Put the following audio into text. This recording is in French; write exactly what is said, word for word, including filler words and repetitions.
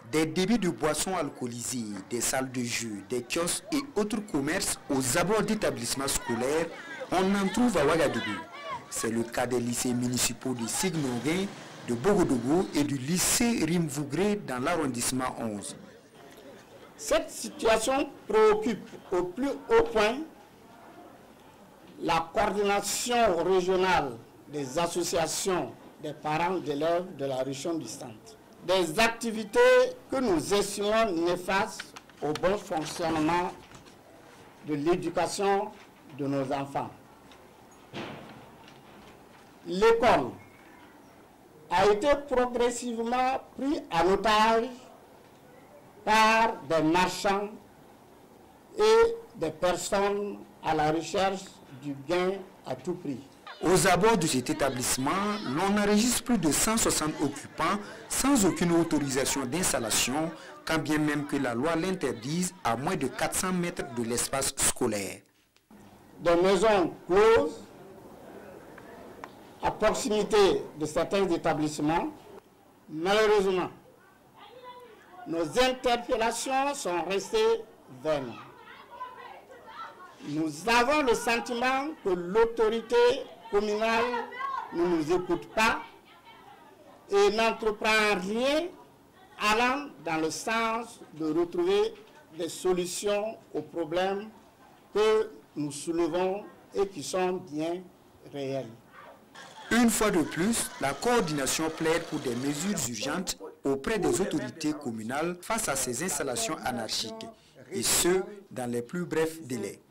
Des débits de boissons alcoolisées, des salles de jeu, des kiosques et autres commerces aux abords d'établissements scolaires, on en trouve à Ouagadougou. C'est le cas des lycées municipaux de Signoguin, de Bogodougou et du lycée Rimvougré dans l'arrondissement onze. Cette situation préoccupe au plus haut point la coordination régionale des associations des parents d'élèves de la région du Centre. Des activités que nous estimons néfastes au bon fonctionnement de l'éducation de nos enfants. L'école a été progressivement prise en otage par des marchands et des personnes à la recherche du gain à tout prix. Aux abords de cet établissement, l'on enregistre plus de cent soixante occupants sans aucune autorisation d'installation, quand bien même que la loi l'interdise à moins de quatre cents mètres de l'espace scolaire. Des maisons closes à proximité de certains établissements. Malheureusement, nos interpellations sont restées vaines. Nous avons le sentiment que l'autorité communale ne nous écoute pas et n'entreprend rien allant dans le sens de retrouver des solutions aux problèmes que nous soulevons et qui sont bien réels. Une fois de plus, la coordination plaide pour des mesures urgentes auprès des autorités communales face à ces installations anarchiques, et ce, dans les plus brefs délais.